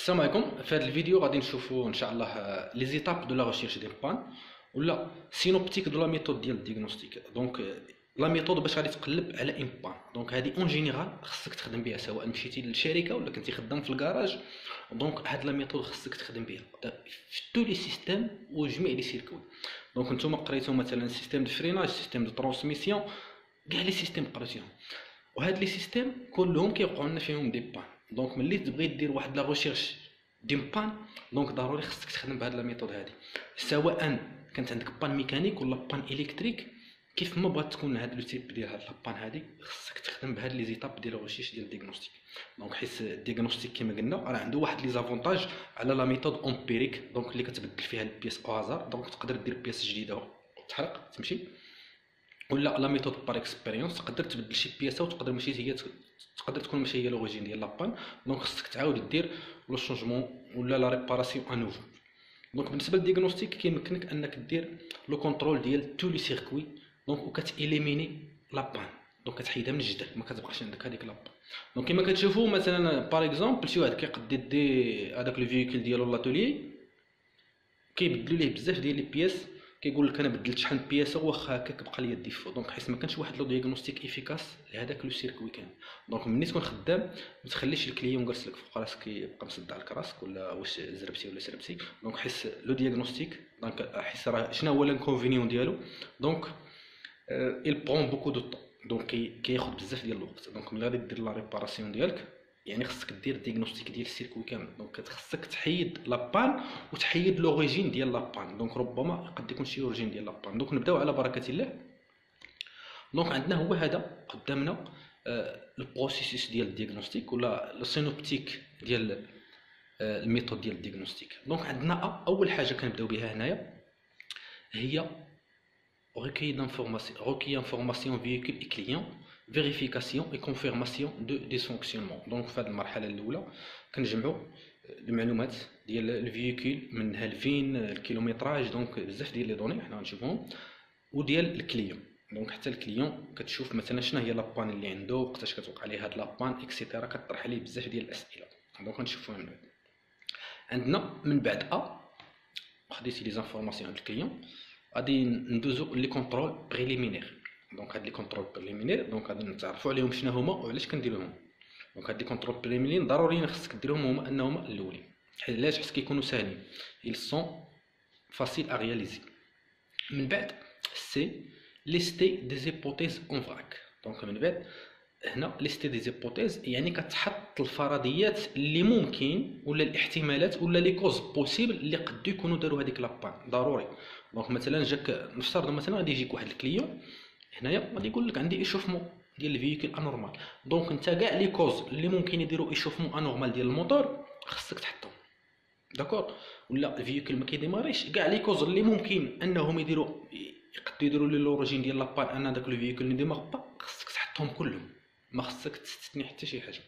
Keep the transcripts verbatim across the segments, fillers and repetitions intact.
السلام عليكم. في هذا الفيديو غادي نشوفوا ان شاء الله لي زيتاب دو لا ريشيرش دي بان ولا سينوبتيك دو لا ميثود ديال الديagnostic. دونك لا ميثود باش غادي تقلب على ان بان، دونك هذه اون جينيرال خصك تخدم بها سواء مشيتي للشركه ولا كنتي خدام في الكراج. دونك هاد لا ميثود خصك تخدم بها في تو لي سيستيم وجميع لي سيركوي. دونك نتوما قريتو مثلا سيستيم دو فريناج، سيستيم دو ترانسميسيون، كاع لي سيستيم قريتيهم، وهاد لي سيستيم كلهم كيوقعوا لنا فيهم دي بان. دونك ملي تبغي دير واحد لا ريشيرش دي بان، دونك ضروري خصك تخدم بهاد لا ميثود هادي، سواء كانت عندك بان ميكانيك ولا بان الكتريك. كيف ما بغات تكون هاد لو تيب ديال هاد لابان هادي خصك تخدم بهاد لي زيتاب ديال الريشيرش ديال الديagnostic. دونك حيت الديagnostic كما قلنا راه عنده واحد لي زافونتاج على لا ميثود امبيريك، دونك اللي كتبدل فيها البياس او هازار. دونك تقدر دير بياس جديده وتحرق تمشي، ولا لا ميثود بار اكسبيريونس تقدر تبدل شي بياسه وتقدر ماشي هي تقدر تكون ماشي هي لوريجين ديال لابان. دونك خصك تعاود دير لو شونجمون ولا لا ريباراسيون ا نوفو. دونك بالنسبه للديagnostic كيمكنك انك دير لو كونترول ديال تو لي سيركوي، دونك وكتاليميني لابان، دونك كتحيدها من الجدر، ما كتبقاش عندك هذيك لابان. دونك كما كتشوفوا مثلا باغ اكزومبل شي واحد كيقد يدي هذاك لو فييكول ديالو لاتوليي، كيبدلوا ليه بزاف ديال لي بياس، كيقول لك انا بدلت شحال من بياسه واخا هكاك بقى لي ديفو. دونك حيت ما كانش واحد لو ديagnostic افيكاس لهذاك لو سيركوي كامل. دونك ملي تكون خدام ما تخليش الكليون جالس لك فوق راسك يبقى مصدع لك راسك ولا واش زربتي ولا سربتي. دونك حيت لو ديagnostic دونك حيت راه شنو هو الانكونفينيون ديالو، دونك il prend beaucoup de temps، دونك كياخذ بزاف ديال الوقت. دونك ملي غادي دير لا ريباراسيون ديالك يعني خصك دير ديagnostic ديال السيركوي كامل. دونك خصك تحيد لابان وتحيد لوريجين ديال لابان، دونك ربما قد يكون شي اوريجين ديال لابان. دونك نبداو على بركه الله. دونك عندنا هو هذا قدامنا البروسيسوس ديال الديagnostic ولا السينوبتيك ديال الميثود ديال الديagnostic. دونك عندنا اول حاجه كنبداو بها هنايا هي recueil d'informations, recueil information véhicule et client, vérification et confirmation de dysfonctionnement. Donc في هذه المرحله الاولى كنجمعوا المعلومات ديال الفييكول، منها الفين، الكيلومتراج، دونك بزاف ديال لي دوني حنا غنشوفوهم، وديال الكليون. دونك حتى الكليون كتشوف مثلا شنو هي لابان اللي عنده، وقتاش كتوقع عليه هاد لابان اكسيتيرا، كطرح عليه بزاف ديال الاسئله. دونك غنشوفوها من بعد. عندنا من بعد ا خديتي لي زانفورماسيون على الكليون، غادي ندوزو لي كونترول بريليمينير. دونك هاد لي كونترول بريليمينير دونك غادي نتعرفوا عليهم شنو هما وعلاش كنديروهم. دونك هاد لي كونترول بريليمينير ضروريين خصك ديرهم هما انهما الاولين. علاش؟ حيت كيكونوا ساهلين، ils sont faciles à réaliser. من بعد سي ليستي دي زيبوتيز اون فراك. دونك من بعد هنا ليستي دي زيبوتيز يعني كتحط الفرضيات اللي ممكن ولا الاحتمالات ولا لي كوز بوسيبل اللي قد يكونوا داروا هذيك لابان. ضروري دونك مثلا جاك نفترض مثلا غادي يجيك واحد الكليون هنايا غادي يقول لك عندي ايشوفمون ديال الفييكول انورمال. دونك انت كاع لي كوز اللي ممكن يديروا ايشوفمون انورمال ديال الموتور خصك تحطهم، داكور؟ ولا الفييكول ما كيديماريش، كاع لي كوز اللي ممكن انهم يديروا يقدروا يديروا لي لوريجين ديال لابان ان داك الفييكول ني ديمار با، خصك تحطهم كلهم، ما خصك تستثني حتى شي حاجه.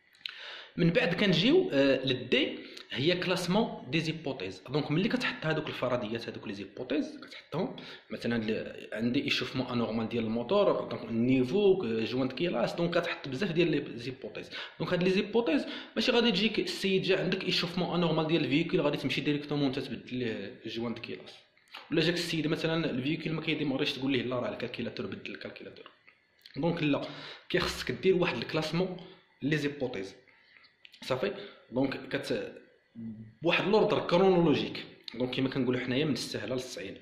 من بعد كنجيو آه للدي هي كلاسمون دي زيبوتيز. دونك ملي كتحط هذوك الفرضيات هذوك لي زيبوتيز كتحطهم مثلا عندي ايشوفمون انورمال ديال الموتور، دونك النيفو جوانت كيلاس، دونك كتحط بزاف ديال لي زيبوتيز. دونك هاد لي زيبوتيز ماشي غادي تجيك السيد جا عندك ايشوفمون انورمال ديال الفييكول غادي تمشي ديريكتومون انت تبدل ليه جوانت كيلاس، ولا جاك السيد مثلا الفييكول ما كيديماريش تقول ليه لا راه الكالكيلاتور بدل الكالكيلاتور. دونك لا كيخصك دير واحد الكلاسمون لي زيبوتيز صافي. دونك كت بواحد لوردر كرونولوجيك، دونك كما كنقولوا حنايا من السهله للصعيبه.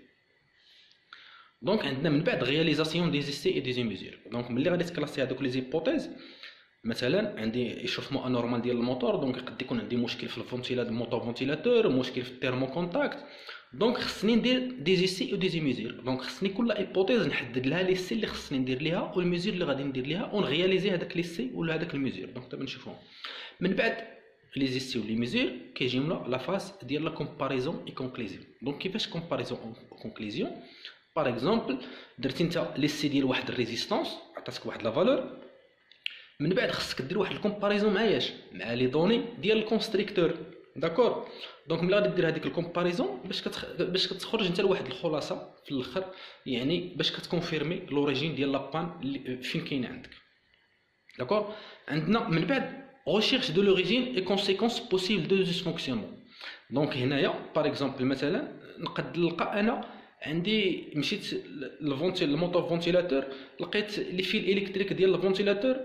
دونك عندنا من بعد رياليزاسيون دي زيسي اي دي ميزور. دونك ملي غادي تكلاسي هذوك لي زيبوتيز، مثلا عندي ايشوفمون انورمال ديال الموتور، دونك قد يكون عندي مشكل في الفونتيلاتور الموتور فونتيلاتور، مشكل في التيرمو كونتاكت. دونك خصني ندير دي زيسي او دي ميزور. دونك خصني كل ايبوتيز نحدد لها لي سي اللي خصني ندير ليها والميزور اللي غادي ندير ليها ونغياليزي هذاك لي سي ولا هذاك الميزور. دونك دابا نشوفوهم. من بعد لي زيسي ولي ميزور كيجيونا لا فاز ديال لا كومباريزون اي كونكليزيون. دونك كيفاش كومباريزون او كونكليزيون؟ باغ اكزومبل درتي انت لي سي ديال واحد الريزيستانس عطاتك واحد لا فالور، من بعد خصك دير واحد الكومباريزون مع ياش مع لي دوني ديال الكونستريكتور، داكور؟ دونك ملي غادي دير هذيك الكومباريزون باش كتخ... باش كتخرج انت لواحد الخلاصه في الاخر، يعني باش كتكونفيرمي لوريجين ديال لابان فين كاين عندك، داكور؟ عندنا من بعد recherche de l'origine et conséquences possibles de dysfonctionnement. دونك هنايا باغ اكزومبل مثلا نقد نلقى انا عندي مشيت للفونتيل الموتور فونتيلاتور، لقيت لي فيل الكتريك ديال الفونتيلاتور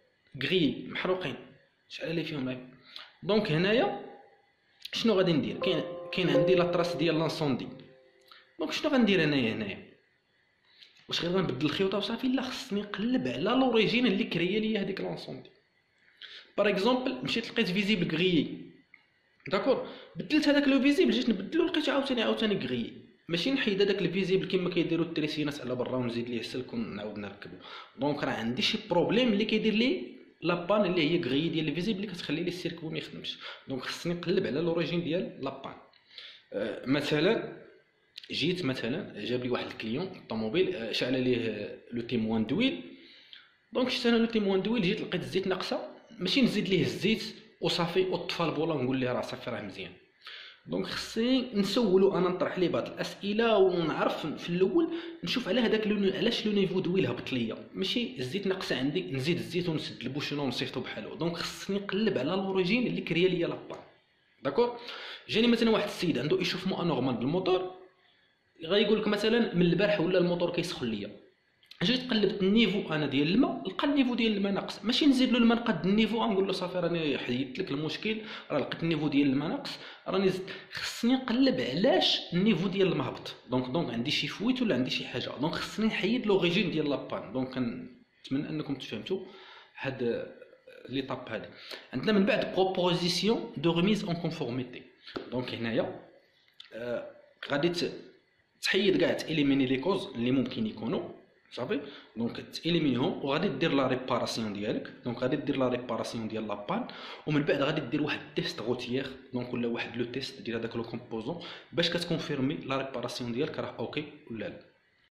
غري محروقين، شعل لي فيهم هاك. دونك هنايا شنو غادي ندير؟ كاين كاين عندي لا تراس ديال لانسوندي. دونك شنو غندير انايا هنايا؟ واش غير غنبدل الخيوطه وصافي؟ لا، خصني نقلب على لوريجين اللي كريا ليا هذيك لانسوندي. باغ اكزومبل مشيت لقيت فيزيبل غريي، داكور، بدلت هذاك لو فيزيبل، جيت نبدلو لقيت عاوتاني عاوتاني غريي. ماشي نحيد هذاك الفيزيبل كما كيديروا التريسينات على برا ونزيد ليه السلك ونعاود نركبو. دونك راه عندي شي بروبليم اللي كيدير لي لابان اللي هي غري ديال الفيزيبل اللي كتخلي لي السيركو ما يخدمش. دونك خصني نقلب على لوريجين ديال لابان. أه مثلا جيت مثلا جاب لي واحد الكليون طوموبيل شعل ليه لو تيموان دويل. دونك شفت انا لو تيموان دويل، جيت لقيت الزيت ناقصه، ماشي نزيد ليه الزيت وصافي وطفى البولا ونقول ليه راه صافي راه مزيان. دونك خصني نسولو انا، نطرح ليه بعض الاسئله ونعرف في الاول نشوف على هذاك لو علاش لو نيفو دويل هبط ليا، ماشي الزيت ناقصه عندي نزيد الزيت ونسد البوشون ونصيفطو بحالو. دونك خصني نقلب على لوريجين اللي كريا ليا لابان، داكور. جاني مثلا واحد السيد عنده ايشوفمون انورمال بالموتور، غايقول لك مثلا من البارح ولا الموتور كيسخن ليا. جيت قلبت النيفو انا ديال الماء، لقى النيفو ديال الماء ناقص، ماشي نزيد له الماء نقد النيفو نقول له صافي راني حيدت لك المشكل، راه لقيت النيفو ديال الماء ناقص راني زدت. خصني نقلب علاش النيفو ديال الماء هبط. دونك دونك عندي شي فويت ولا عندي شي حاجه، دونك خصني نحيد لوريجين ديال لابان. دونك كنتمنى انكم تفهمتوا هاد ليطاب هادي. عندنا من بعد بروبوزيسيون دو ريميز اون كونفورميتي. دونك هنايا آه غادي تحيد كاع تاليميني لي كوز اللي ممكن يكونوا صافي. دونك تاليمينيهم وغادي دير لا ريباراسيون ديالك. دونك غادي دير لا ريباراسيون ديال لابان، ومن بعد غادي دير واحد تيست روتيير، دونك ولا واحد لو تيست ديال هذاك لو كومبوزون باش كتكونفيرمي لا ريباراسيون ديالك راه اوكي ولا لا.